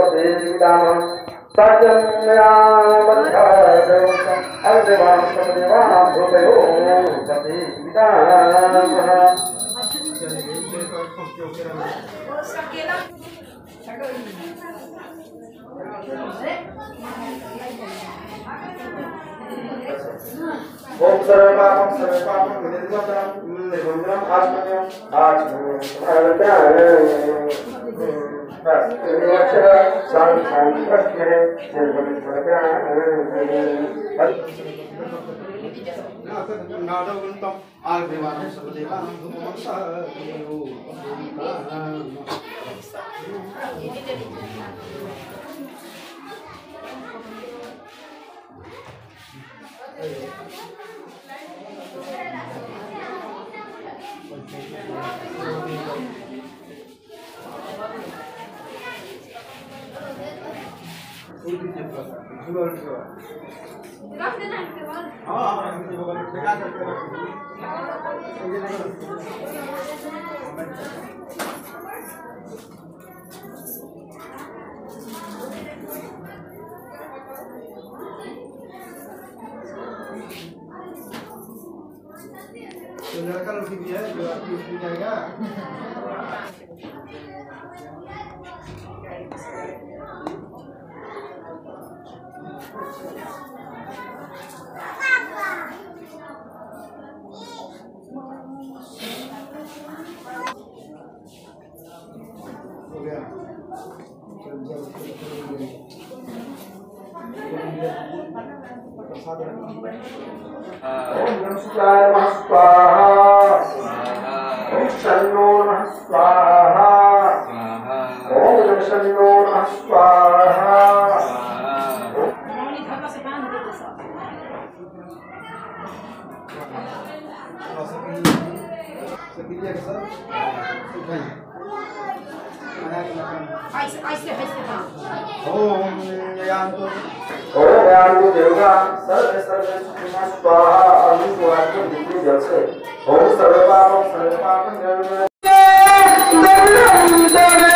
ओम सर्वपापम विनिर्मुक्तम निर्गुणम आत्मन्यम लड़का लड़की भी है जो आपकी उसमें जाएगा हो गया ओम नमः स्वाहा ओम शन्नो नमः स्वाहा ओम शन्नो नमः स्वाहा ओम यान्तु देवगा सर्वे सर्वे सुखिनः स्वाहा अग्निहोत्र दिव्य जल से ओम सर्वपापम निर्मूलनाय